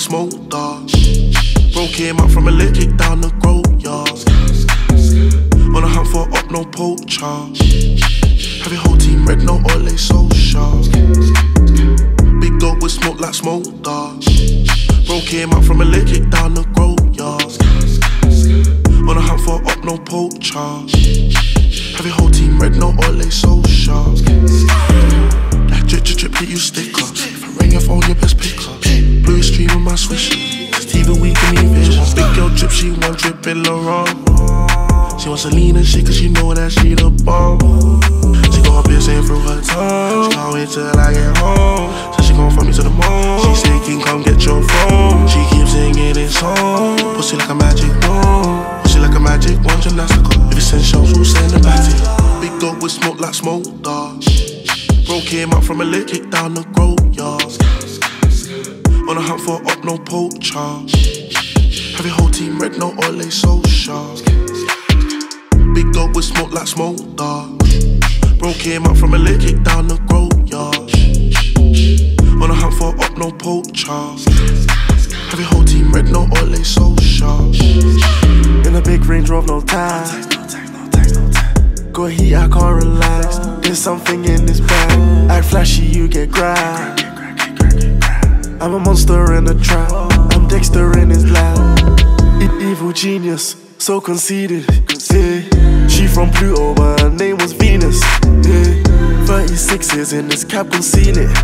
smoke, dog. Bro came out from a lick, kicked down the grove, yard. On a hunt for up, no poacher. Have your whole team red, no ole, so sharp. Big dog with smoke like smoke, dog. Bro came out from a lick, kicked down the grove, yard. On a hunt for up, no poacher. Have your whole team red, no ole, so sharp. Like drip, drip, drip, hit you sticker. If I ring your phone, you best pick up. Blue stream with my swisher. Steven, we can need vision. Big girl drip, she want drip in Laurent. She wants to lean and shit, cause she know that she the bomb. She gon' piercing through her tongue. She can't wait till I get home. So she gon' fuck me to the moon. She say, King, come get your phone. She keeps singing this song. Pussy like a magic wand. Pussy like a magic wand, gymnastica. If you send shows, we'll send them back to you. Big dog with smoke like smoke, dog. Bro came out from a lick, kicked down the grove, yard. On a hunt for up, no poacher. Have your whole team red, no ole, so sharp. Big dog with smoke like smoke, dog. Bro came out from a lick, kicked down the grove, yard. On a hunt for up, no poacher. Have your whole team red, no ole, so sharp. In a big Range Rover, no time. Go heat, I can't relax. There's something in this bag. Act flashy, you get grabbed. I'm a monster in a trap. I'm Dexter in his lab. Evil genius, so conceited. Yeah. She from Pluto, but her name was Venus. Yeah. 36s in this cab, conceal it.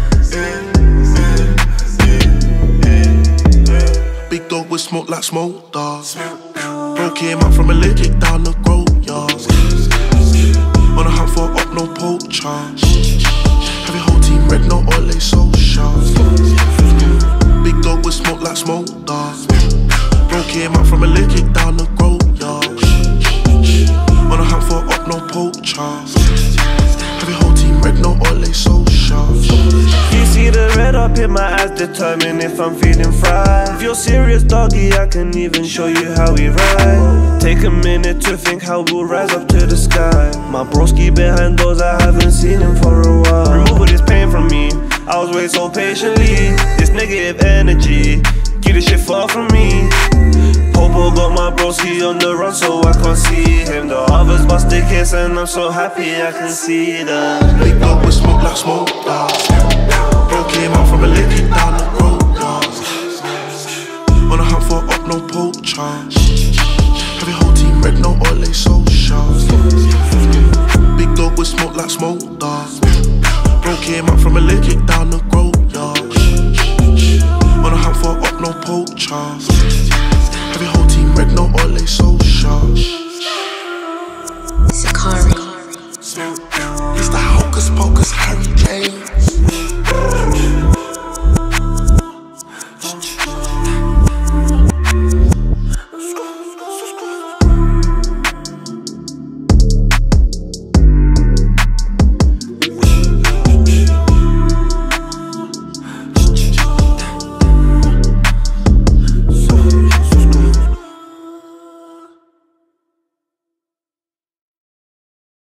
Big dog with smoke like smoke, dog. Bro came out from a lick, kicked down the grove, yard. On a hunt for up, no poacher. Have your whole team red, no ole, so sharp. Big dog with smoke like smoke, dog. Bro came out from a lick, kicked down the grove, yard. On a hunt for up, no poacher. Have your whole team red, no ole, so sharp. You see the red up in my eyes, determine if I'm feeling fried. If you're serious, doggy, I can even show you how we ride. Take a minute to think how we'll rise up to the sky. My broski behind doors, I haven't seen him for a while. Remove all this pain from me, I was waiting so patiently. This negative energy, keep this shit far from me. Popo got my broski on the run, so I can't see him. The others bust their kiss, and I'm so happy I can see them. Big dog with smoke like smoke, dog. Bro came out from a lick, kicked down the road, dog. On a hunt for up, no poacher. Have your whole team red, no ole, so sharp. Big dog with smoke like smoke, dog. Bro came out from a lick, kicked down the road, yard. On a hunt for up, no poacher.